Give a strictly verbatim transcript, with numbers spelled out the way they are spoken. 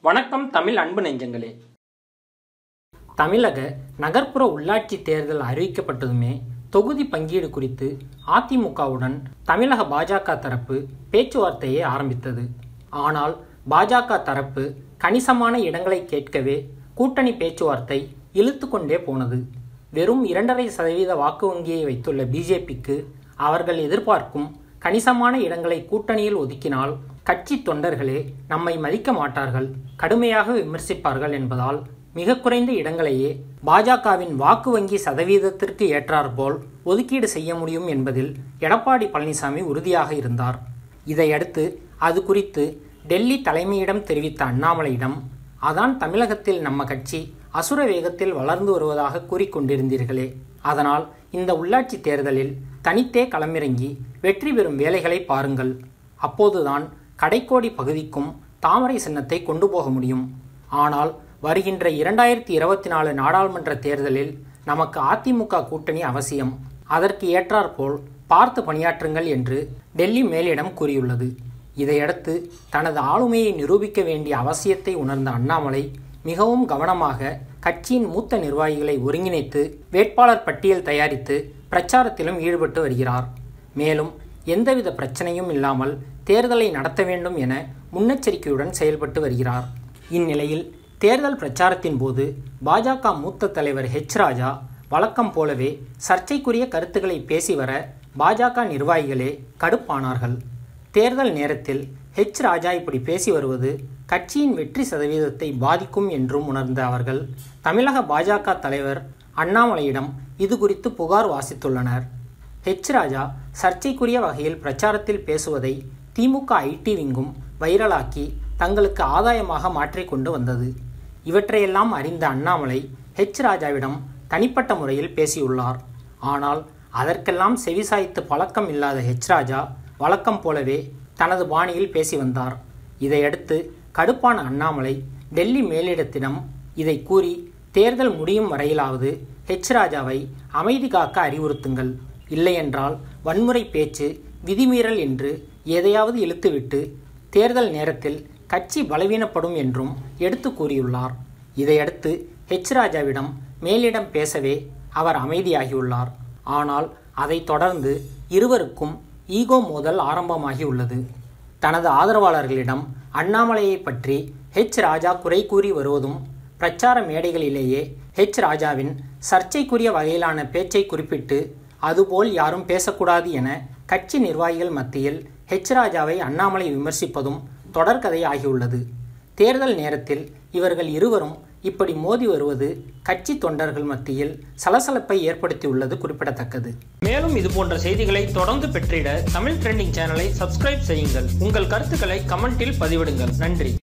வணக்கம் தமிழ் அன்பு நெஞ்சங்களே. தமிழக நகர்ப்புற உள்ளாட்சி தேர்தல் அறிவிக்கப்பட்டதுமே தொகுதி பங்கீடு குறித்து அதிமுகவுடன் தமிழக பாஜக தரப்பு பேச்சுவார்த்தையை ஆரம்பித்தது. ஆனால் பாஜக தரப்பு கணிசமான இடங்களை கேட்கவே கூட்டணி பேச்சுவார்த்தை இழுத்து கொண்டே போனது. வெறும் இரண்டரை சதவீத வாக்கு வங்கியை வைத்துள்ள பிஜேபிக்கு அவர்கள் எதிர்பார்க்கும் கணிசமான இடங்களை கூட்டணியில் ஒதுக்கினால் கட்சி தொண்டர்களே நம்மை மதிக்க மாட்டார்கள், கடுமையாக விமர்சிப்பார்கள் என்பதால் மிக குறைந்த இடங்களையே பாஜகவின் வாக்கு வங்கி சதவீதத்திற்கு ஏற்றாற்போல் ஒதுக்கீடு செய்ய முடியும் என்பதில் எடப்பாடி பழனிசாமி உறுதியாக இருந்தார். இதையடுத்து அது குறித்து டெல்லி தலைமையிடம் தெரிவித்த அண்ணாமலையிடம், அதான் தமிழகத்தில் நம்ம கட்சி அசுர வேகத்தில் வளர்ந்து வருவதாக கூறிக்கொண்டிருந்தீர்களே, அதனால் இந்த உள்ளாட்சி தேர்தலில் தனித்தே களமிறங்கி வெற்றி பெறும் வேலைகளை பாருங்கள், அப்போதுதான் கடைக்கோடி பகுதிக்கும் தாமரை சின்னத்தை கொண்டு போக முடியும். ஆனால் வருகின்ற இரண்டாயிரத்தி இருபத்தி நாலு நாடாளுமன்ற தேர்தலில் நமக்கு அதிமுக கூட்டணி அவசியம், அதற்கு ஏற்றாற்போல் பார்த்து பணியாற்றுங்கள் என்று டெல்லி மேலிடம் கூறியுள்ளது. இதையடுத்து தனது ஆளுமையை நிரூபிக்க வேண்டிய அவசியத்தை உணர்ந்த அண்ணாமலை மிகவும் கவனமாக கட்சியின் மூத்த நிர்வாகிகளை ஒருங்கிணைத்து வேட்பாளர் பட்டியல் தயாரித்து பிரச்சாரத்திலும் ஈடுபட்டு வருகிறார். மேலும் எந்தவித பிரச்சனையும் இல்லாமல் தேர்தலை நடத்த வேண்டும் என முன்னெச்சரிக்கையுடன் செயல்பட்டு வருகிறார். இந்நிலையில் தேர்தல் பிரச்சாரத்தின் போது பாஜக மூத்த தலைவர் ஹெச் ராஜா வழக்கம் போலவே சர்ச்சைக்குரிய கருத்துக்களை பேசி வர பாஜக நிர்வாகிகளே கடுப்பானார்கள். தேர்தல் நேரத்தில் ஹெச் ராஜா இப்படி பேசி வருவது கட்சியின் வெற்றி சதவீதத்தை பாதிக்கும் என்றும் உணர்ந்த அவர்கள் தமிழக பாஜக தலைவர் அண்ணாமலையிடம் இது குறித்து புகார் வாசித்துள்ளனர். ஹெச் ராஜா சர்ச்சைக்குரிய வகையில் பிரச்சாரத்தில் பேசுவதை திமுக ஐடி விங்கும் வைரலாக்கி தங்களுக்கு ஆதாயமாக மாற்றிக்கொண்டு வந்தது. இவற்றையெல்லாம் அறிந்த அண்ணாமலை ஹெச் ராஜாவிடம் தனிப்பட்ட முறையில் பேசியுள்ளார். ஆனால் அதற்கெல்லாம் செவிசாய்த்து பழக்கம் இல்லாத ஹெச் ராஜா வழக்கம் போலவே தனது பாணியில் பேசி வந்தார். இதையடுத்து கடுப்பான அண்ணாமலை டெல்லி மேலிடத்திடம் இதை கூறி தேர்தல் முடியும் வரையிலாவது ஹெச் ராஜாவை அமைதி காக்க அறிவுறுத்துங்கள், இல்லையென்றால் வன்முறை பேச்சு, விதிமீறல் என்று எதையாவது இழுத்துவிட்டு தேர்தல் நேரத்தில் கட்சி பலவீனப்படும் என்றும் எடுத்து கூறியுள்ளார். இதையடுத்து ஹெச் ராஜாவிடம் மேலிடம் பேசவே அவர் அமைதியாகியுள்ளார். ஆனால் அதைத் தொடர்ந்து இருவருக்கும் ஈகோ மோதல் ஆரம்பமாகியுள்ளது. தனது ஆதரவாளர்களிடம் அண்ணாமலையை பற்றி ஹெச் ராஜா குறை கூறி வருவதும் பிரச்சார மேடைகளிலேயே ஹெச் ராஜாவின் சர்ச்சைக்குரிய வகையிலான பேச்சை குறிப்பிட்டு அதுபோல் யாரும் பேசக்கூடாது என கட்சி நிர்வாகிகள் மத்தியில் ஹெச் ராஜாவை அண்ணாமலை விமர்சிப்பதும் தொடர்கதை ஆகியுள்ளது. தேர்தல் நேரத்தில் இவர்கள் இருவரும் இப்படி மோதி வருவது கட்சி தொண்டர்கள் மத்தியில் சலசலப்பை ஏற்படுத்தியுள்ளது குறிப்பிடத்தக்கது. மேலும் இது போன்ற செய்திகளை தொடர்ந்து பெற்றிட தமிழ் ட்ரெண்டிங் சேனலை சப்ஸ்கிரைப் செய்யுங்கள். உங்கள் கருத்துக்களை கமெண்டில் பதிவிடுங்கள். நன்றி.